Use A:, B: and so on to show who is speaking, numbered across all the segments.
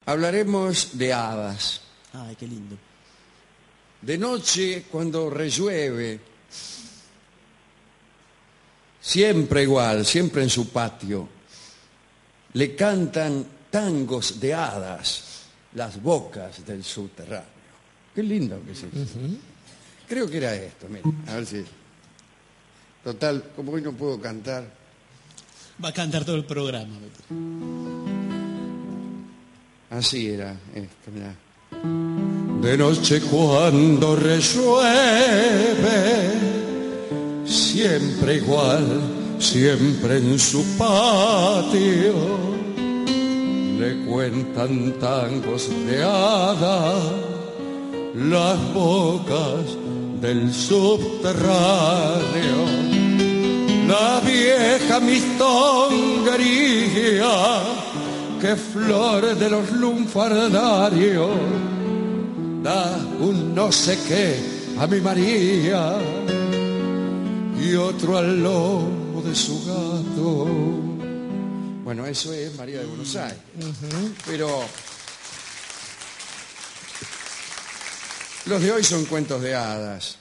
A: Hablaremos de hadas.
B: Ay, qué lindo.
A: De noche, cuando rellueve, siempre igual, siempre en su patio, le cantan tangos de hadas las bocas del subterráneo. Qué lindo que es eso. Creo que era esto, mira, a ver si... Total, como hoy no puedo cantar...
B: Va a cantar todo el programa.
A: Así era esto, mirá. De noche cuando resuelve, siempre igual, siempre en su patio, le cuentan tangos de hadas las bocas del subterráneo. La vieja mistonguería que flores de los lunfardarios da un no sé qué a mi María y otro al lomo de su gato. Bueno, eso es María de Buenos Aires. Pero los de hoy son cuentos de hadas.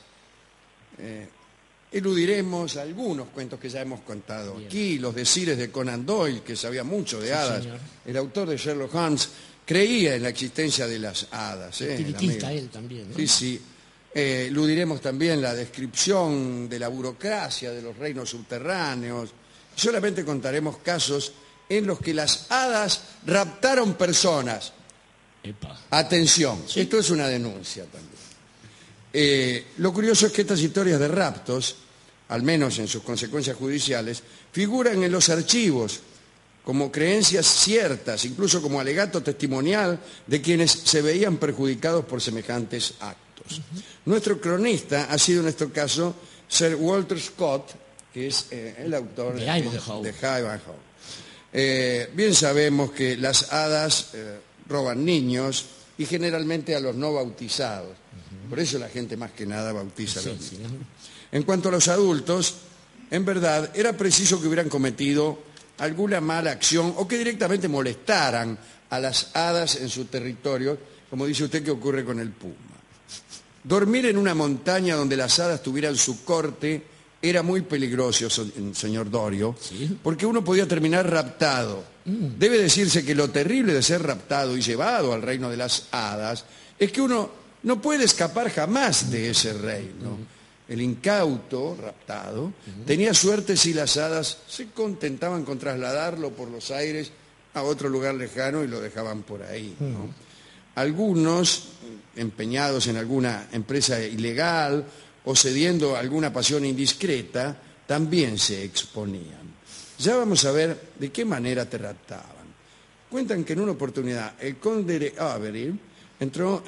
A: Eludiremos algunos cuentos que ya hemos contado aquí, los decires de Conan Doyle, que sabía mucho de hadas.
B: Señor.
A: El autor de Sherlock Holmes creía en la existencia de las hadas.
B: Espiritista él también, ¿no?
A: Sí, sí. Eludiremos también la descripción de la burocracia de los reinos subterráneos. Solamente contaremos casos en los que las hadas raptaron personas.
B: Epa.
A: Atención,
B: Sí.
A: esto es una denuncia también. Lo curioso es que estas historias de raptos, al menos en sus consecuencias judiciales, figuran en los archivos como creencias ciertas, incluso como alegato testimonial de quienes se veían perjudicados por semejantes actos. Nuestro cronista ha sido en este caso Sir Walter Scott, que es el autor
B: de Ivanhoe.
A: de Ivanhoe. Bien sabemos que las hadas roban niños y generalmente a los no bautizados. Por eso la gente más que nada bautiza a los niños.
B: Sí, ¿no?
A: En cuanto a los adultos, en verdad era preciso que hubieran cometido alguna mala acción o que directamente molestaran a las hadas en su territorio, como dice usted que ocurre con el puma. Dormir en una montaña donde las hadas tuvieran su corte era muy peligroso, señor Dorio,
B: ¿Sí?
A: porque uno podía terminar raptado. Debe decirse que lo terrible de ser raptado y llevado al reino de las hadas es que uno no puede escapar jamás de ese reino. El incauto, raptado, tenía suerte si las hadas se contentaban con trasladarlo por los aires a otro lugar lejano y lo dejaban por ahí, ¿no? Algunos, empeñados en alguna empresa ilegal o cediendo a alguna pasión indiscreta, también se exponían. Ya vamos a ver de qué manera te raptaban. Cuentan que en una oportunidad el conde de Avery entró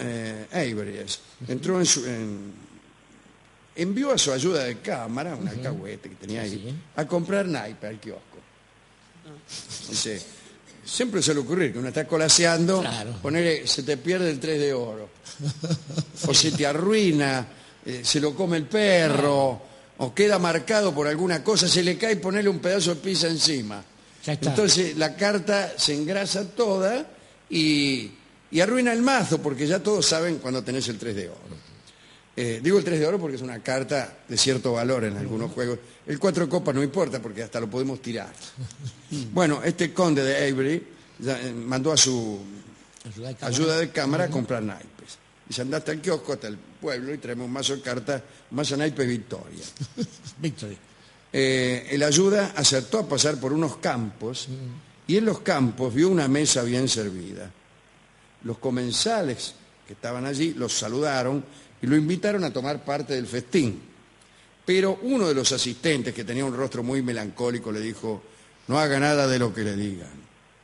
A: envió a su ayuda de cámara, un alcahuete que tenía ahí,
B: Sí.
A: a comprar naipes al kiosco. Dice, siempre suele ocurrir que uno está colaseando,
B: Claro.
A: se te pierde el 3 de oro, o se te arruina, se lo come el perro, o queda marcado por alguna cosa, se le cae ponerle un pedazo de pizza encima.
B: Ya está.
A: Entonces la carta se engrasa toda y arruina el mazo, porque ya todos saben cuando tenés el 3 de oro. Digo el 3 de oro porque es una carta de cierto valor en algunos juegos. El 4 de copas no importa porque hasta lo podemos tirar. Bueno, este conde de Avery mandó a su ayuda de cámara a comprar naipes. Dice, andá hasta el kiosco, hasta el pueblo y traemos un mazo de cartas, un mazo de naipes Victoria.
B: Victory.
A: El ayuda acertó a pasar por unos campos y en los campos vio una mesa bien servida. Los comensales que estaban allí los saludaron y lo invitaron a tomar parte del festín. Pero uno de los asistentes, que tenía un rostro muy melancólico, le dijo, no haga nada de lo que le digan.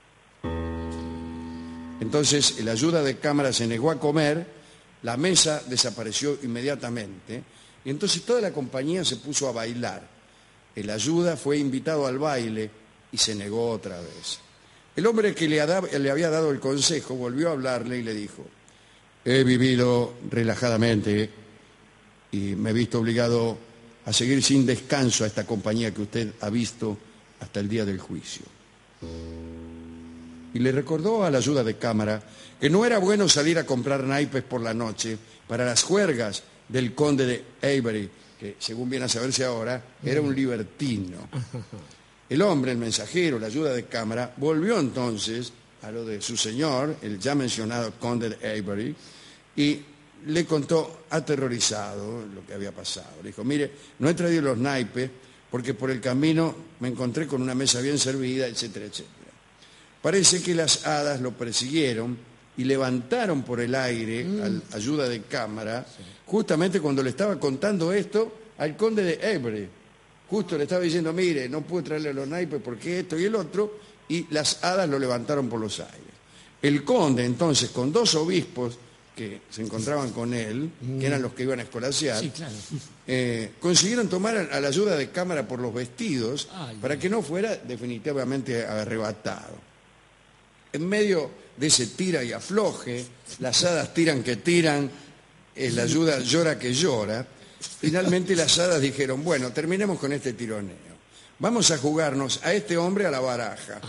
A: Entonces el ayuda de cámara se negó a comer, la mesa desapareció inmediatamente y entonces toda la compañía se puso a bailar. El ayuda fue invitado al baile y se negó otra vez. El hombre que le había dado el consejo volvió a hablarle y le dijo, he vivido relajadamente y me he visto obligado a seguir sin descanso a esta compañía que usted ha visto hasta el día del juicio. y le recordó a la ayuda de cámara que no era bueno salir a comprar naipes por la noche para las juergas del conde de Avery, que según viene a saberse ahora, era un libertino. El hombre, el mensajero, la ayuda de cámara, volvió entonces a lo de su señor, el ya mencionado conde de Avery, y le contó aterrorizado lo que había pasado. Le dijo, mire, no he traído los naipes porque por el camino me encontré con una mesa bien servida, etcétera, etcétera. Parece que las hadas lo persiguieron y levantaron por el aire, a ayuda de cámara, justamente cuando le estaba contando esto al conde de Avery. Justo le estaba diciendo, mire, no pude traerle los naipes porque esto y el otro, y las hadas lo levantaron por los aires. El conde, entonces, con 2 obispos que se encontraban con él, que eran los que iban a escolasear,
B: Sí, claro.
A: consiguieron tomar a la ayuda de cámara por los vestidos para que no fuera definitivamente arrebatado. En medio de ese tira y afloje, las hadas tiran que tiran, la ayuda llora que llora, finalmente las hadas dijeron, bueno, terminemos con este tironeo. Vamos a jugarnos a este hombre a la baraja.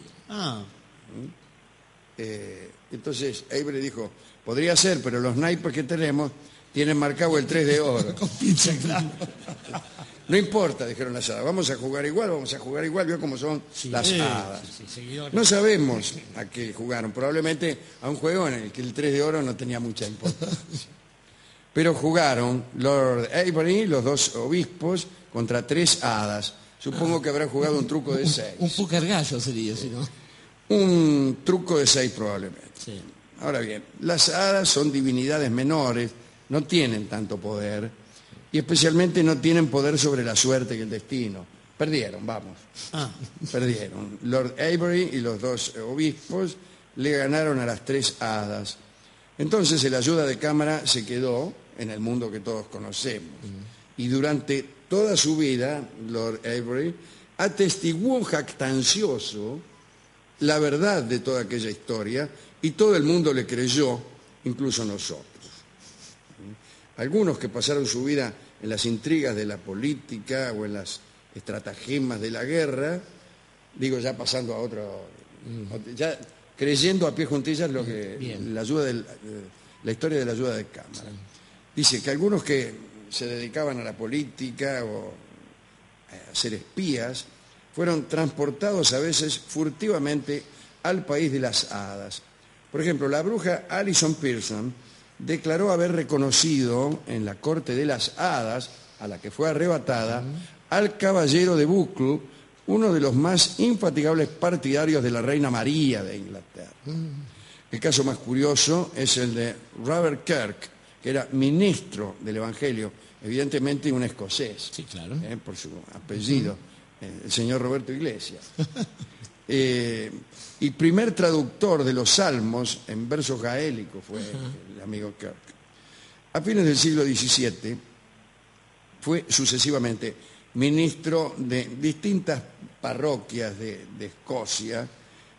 A: Entonces Avery dijo, podría ser, pero los naipes que tenemos tienen marcado el 3 de oro. No importa, dijeron las hadas, vamos a jugar igual, vio cómo son las hadas. No sabemos a qué jugaron, probablemente a un juego en el que el 3 de oro no tenía mucha importancia. Pero jugaron Lord Avery, los 2 obispos, contra 3 hadas. Supongo que habrán jugado un truco de 6.
B: Un póker gallo sería, si no.
A: Un truco de 6 probablemente.
B: Sí.
A: Ahora bien, las hadas son divinidades menores, no tienen tanto poder, y especialmente no tienen poder sobre la suerte y el destino. Perdieron, vamos. Perdieron. Lord Avery y los 2 obispos le ganaron a las 3 hadas. Entonces el ayuda de cámara se quedó en el mundo que todos conocemos. Y durante toda su vida, Lord Avery atestiguó jactancioso la verdad de toda aquella historia y todo el mundo le creyó, incluso nosotros. Algunos que pasaron su vida en las intrigas de la política o en las estratagemas de la guerra, digo ya pasando a otro, ya creyendo a pie juntillas lo que la historia de la ayuda de cámara. Dice que algunos que se dedicaban a la política o a ser espías fueron transportados a veces furtivamente al país de las hadas. Por ejemplo, la bruja Alison Pearson declaró haber reconocido en la corte de las hadas, a la que fue arrebatada, al caballero de Buccleuch, uno de los más infatigables partidarios de la reina María de Inglaterra. El caso más curioso es el de Robert Kirk, que era ministro del Evangelio, evidentemente un escocés,
B: Sí, claro.
A: Por su apellido, el señor Roberto Iglesias. Y primer traductor de los salmos en versos gaélicos fue el amigo Kirk. A fines del siglo XVII fue sucesivamente ministro de distintas parroquias de Escocia,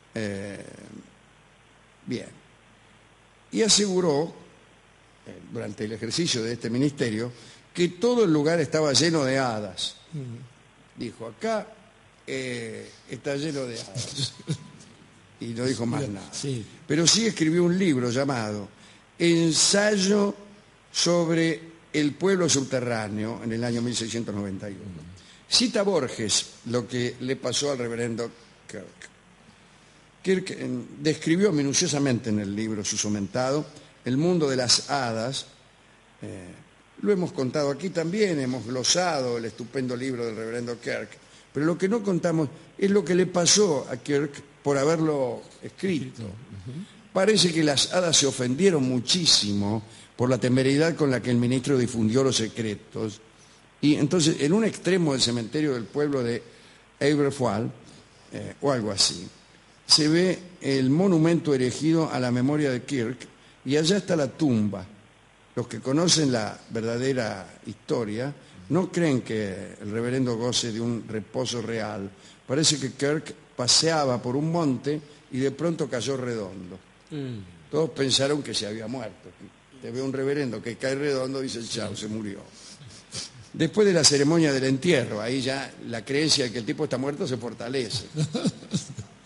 A: y aseguró, durante el ejercicio de este ministerio, que todo el lugar estaba lleno de hadas. Dijo, acá está lleno de hadas. Y no dijo más nada.
B: Sí.
A: Pero sí escribió un libro llamado Ensayo sobre el pueblo subterráneo en el año 1691. Cita Borges lo que le pasó al reverendo Kirk. Kirk describió minuciosamente en el libro su somentado el mundo de las hadas. Lo hemos contado aquí también, hemos glosado el estupendo libro del reverendo Kirk, pero lo que no contamos es lo que le pasó a Kirk por haberlo escrito. Parece que las hadas se ofendieron muchísimo por la temeridad con la que el ministro difundió los secretos, y entonces en un extremo del cementerio del pueblo de Aberfoyle, o algo así, se ve el monumento erigido a la memoria de Kirk, y allá está la tumba. Los que conocen la verdadera historia no creen que el reverendo goce de un reposo real. Parece que Kirk paseaba por un monte y de pronto cayó redondo. Todos pensaron que se había muerto. Te ve un reverendo que cae redondo y dice, chao, se murió. Después de la ceremonia del entierro, ahí ya la creencia de que el tipo está muerto se fortalece.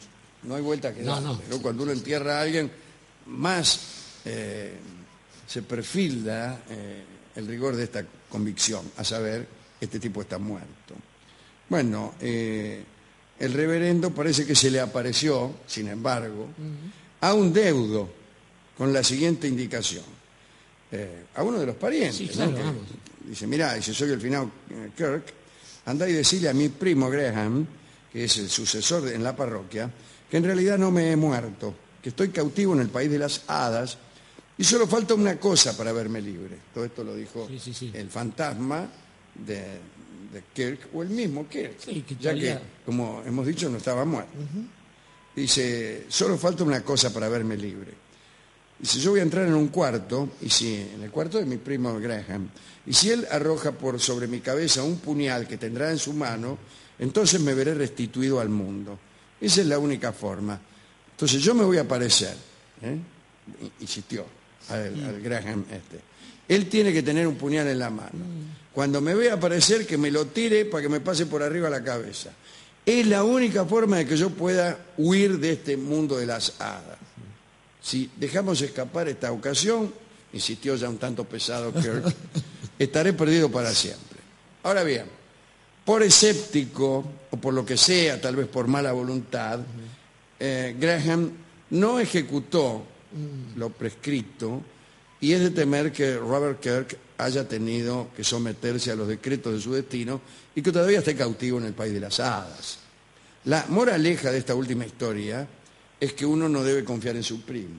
A: No hay vuelta que
B: No,
A: dar.
B: no.
A: Pero cuando uno entierra a alguien, más se perfila el rigor de esta convicción, a saber, este tipo está muerto. Bueno, el reverendo parece que se le apareció, sin embargo, a un deudo con la siguiente indicación. A uno de los parientes,
B: Sí, claro,
A: ¿no? Que
B: vamos.
A: dice, mirá, dice, soy el finado Kirk, andá y decirle a mi primo Graham, que es el sucesor en la parroquia, que en realidad no me he muerto, que estoy cautivo en el país de las hadas y solo falta una cosa para verme libre. Todo esto lo dijo
B: Sí.
A: el fantasma de Kirk, o el mismo Kirk,
B: Sí, que
A: ya que,
B: todavía-
A: como hemos dicho, no estaba muerto. Dice, solo falta una cosa para verme libre. Dice, yo voy a entrar en un cuarto, en el cuarto de mi primo Graham, y si él arroja por sobre mi cabeza un puñal que tendrá en su mano, entonces me veré restituido al mundo. Esa es la única forma. Entonces yo me voy a aparecer, insistió al Graham este. Él tiene que tener un puñal en la mano. Cuando me vea aparecer, que me lo tire para que me pase por arriba la cabeza. Es la única forma de que yo pueda huir de este mundo de las hadas. Si dejamos escapar esta ocasión, insistió ya un tanto pesado Kirk, estaré perdido para siempre. Ahora bien, por escéptico, o por lo que sea, tal vez por mala voluntad, Graham no ejecutó lo prescrito, y es de temer que Robert Kirk haya tenido que someterse a los decretos de su destino y que todavía esté cautivo en el país de las hadas. La moraleja de esta última historia es que uno no debe confiar en su primo.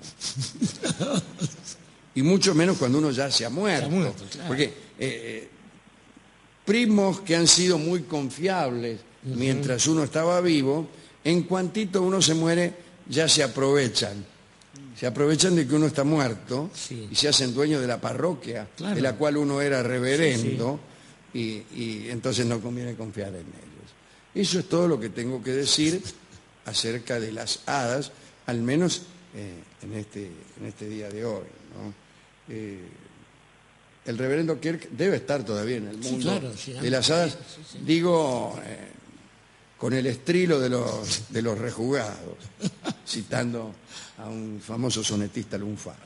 A: Y mucho menos cuando uno ya se ha muerto.
B: Se ha muerto, claro.
A: Porque primos que han sido muy confiables mientras uno estaba vivo, en cuantito uno se muere, ya se aprovechan. Se aprovechan de que uno está muerto
B: Sí.
A: y se hacen dueños de la parroquia,
B: Claro.
A: de la cual uno era reverendo, y entonces no conviene confiar en ellos. Eso es todo lo que tengo que decir acerca de las hadas, al menos en este día de hoy, ¿no? El reverendo Kirk debe estar todavía en el
B: Sí,
A: mundo
B: claro, sí,
A: de las hadas,
B: sí.
A: digo, con el estrilo de los rejugados, citando a un famoso sonetista lunfardo.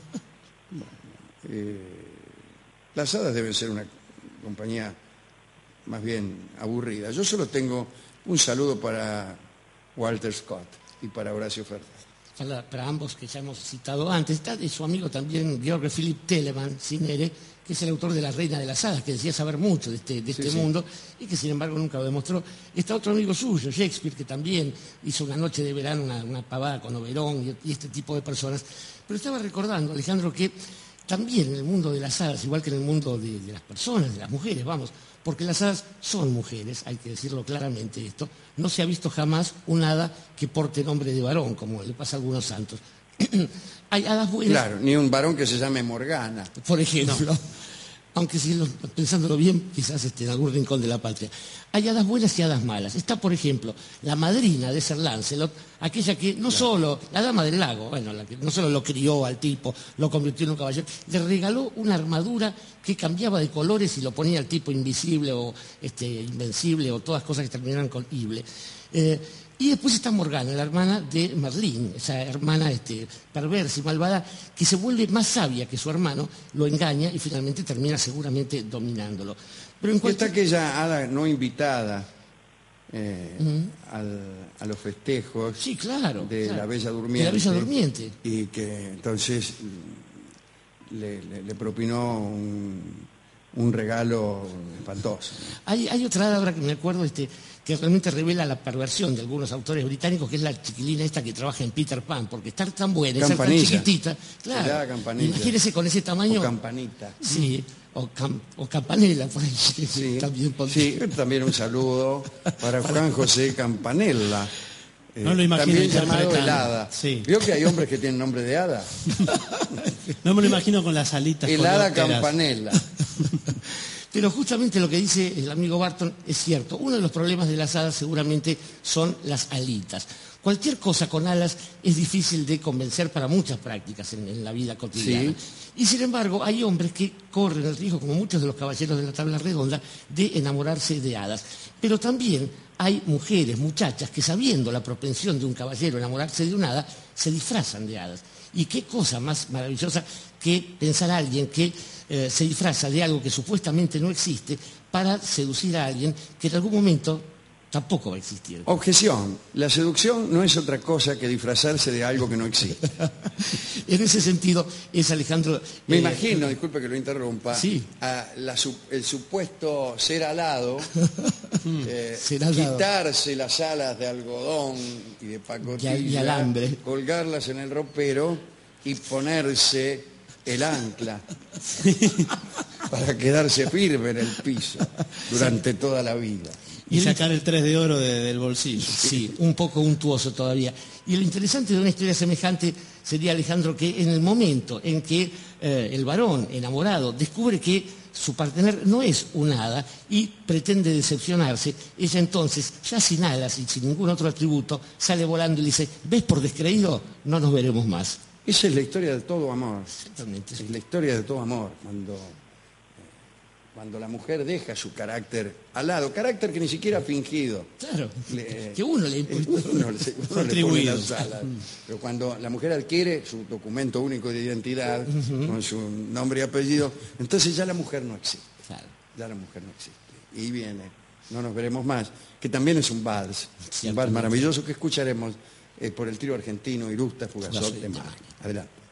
A: Las hadas deben ser una compañía más bien aburrida. Yo solo tengo un saludo para Walter Scott y para Horacio Ferrer.
B: Para ambos que ya hemos citado antes, está de su amigo también Georg Philipp Telemann, Cinere, que es el autor de La Reina de las Hadas, que decía saber mucho de este mundo y que sin embargo nunca lo demostró. Está otro amigo suyo, Shakespeare, que también hizo una noche de verano, una pavada con Oberón y este tipo de personas. Pero estaba recordando, Alejandro, que también en el mundo de las hadas, igual que en el mundo de las personas, de las mujeres, vamos, porque las hadas son mujeres, hay que decirlo claramente esto, no se ha visto jamás un hada que porte nombre de varón, como le pasa a algunos santos. Hay hadas buenas,
A: Claro, ni un varón que se llame Morgana.
B: por ejemplo, aunque si pensándolo bien, quizás en algún rincón de la patria. Hay hadas buenas y hadas malas. Está, por ejemplo, la madrina de Sir Lancelot, aquella que no solo, la dama del lago, bueno, la que no solo lo crió al tipo, lo convirtió en un caballero, le regaló una armadura que cambiaba de colores y lo ponía al tipo invisible o invencible o todas cosas que terminaran con ible. Y después está Morgana, la hermana de Merlín, esa hermana perversa y malvada, que se vuelve más sabia que su hermano, lo engaña y finalmente termina seguramente dominándolo. Pero en
A: Y está
B: cualquier...
A: aquella hada no invitada a los festejos
B: Sí, claro.
A: de
B: claro.
A: la Bella
B: De
A: Durmiente.
B: la Bella Durmiente.
A: Y que entonces le propinó un regalo espantoso.
B: Hay otra hada ahora que me acuerdo que realmente revela la perversión de algunos autores británicos, que es la chiquilina esta que trabaja en Peter Pan, porque estar tan buena y ser tan
A: Campanilla.
B: chiquitita,
A: Se llama
B: claro.
A: Campanilla.
B: Imagínese con ese tamaño.
A: O campanita.
B: Sí, o campanela, por ahí,
A: Sí,
B: también
A: sí, también un saludo para Juan José Campanella.
C: No lo imagino
A: también llamado
C: interpretando.
A: el hada.
C: Sí.
A: ¿Vio que hay hombres que tienen nombre de hada?
C: No me lo imagino con las alitas.
A: El hada
C: colópteras.
A: Campanella.
B: Pero justamente lo que dice el amigo Barton es cierto. Uno de los problemas de las hadas seguramente son las alitas. Cualquier cosa con alas es difícil de convencer para muchas prácticas en la vida cotidiana. Y sin embargo, hay hombres que corren el riesgo, como muchos de los caballeros de la tabla redonda, de enamorarse de hadas. Pero también hay mujeres, muchachas, que sabiendo la propensión de un caballero a enamorarse de una hada, se disfrazan de hadas. Y qué cosa más maravillosa que pensar a alguien que se disfraza de algo que supuestamente no existe para seducir a alguien que en algún momento tampoco va a existir.
A: Objeción. La seducción no es otra cosa que disfrazarse de algo que no existe.
B: En ese sentido es Alejandro...
A: Me imagino, disculpe que lo interrumpa,
B: sí.
A: el supuesto ser alado,
B: Ser alado.
A: quitarse las alas de algodón y de pacotilla,
B: y alambre,
A: colgarlas en el ropero y ponerse el ancla para quedarse firme en el piso durante toda la vida.
C: Y sacar el 3 de oro del bolsillo.
B: Sí, un poco untuoso todavía. Y lo interesante de una historia semejante sería, Alejandro, que en el momento en que el varón enamorado descubre que su partener no es un hada y pretende decepcionarse, ella entonces, ya sin alas y sin ningún otro atributo, sale volando y le dice: ¿ves por descreído? No nos veremos más.
A: Esa es la historia de todo amor.
B: Exactamente.
A: Es la historia de todo amor, cuando la mujer deja su carácter al lado, carácter que ni siquiera ha fingido.
B: Claro, que uno le impuso.
A: Uno le pone las alas. Pero cuando la mujer adquiere su documento único de identidad, con su nombre y apellido, entonces ya la mujer no existe.
B: Claro.
A: Ya la mujer no existe. Y viene, no nos veremos más, que también es un vals maravilloso que escucharemos por el trío argentino Irusta Fugazot de Mar. Adelante.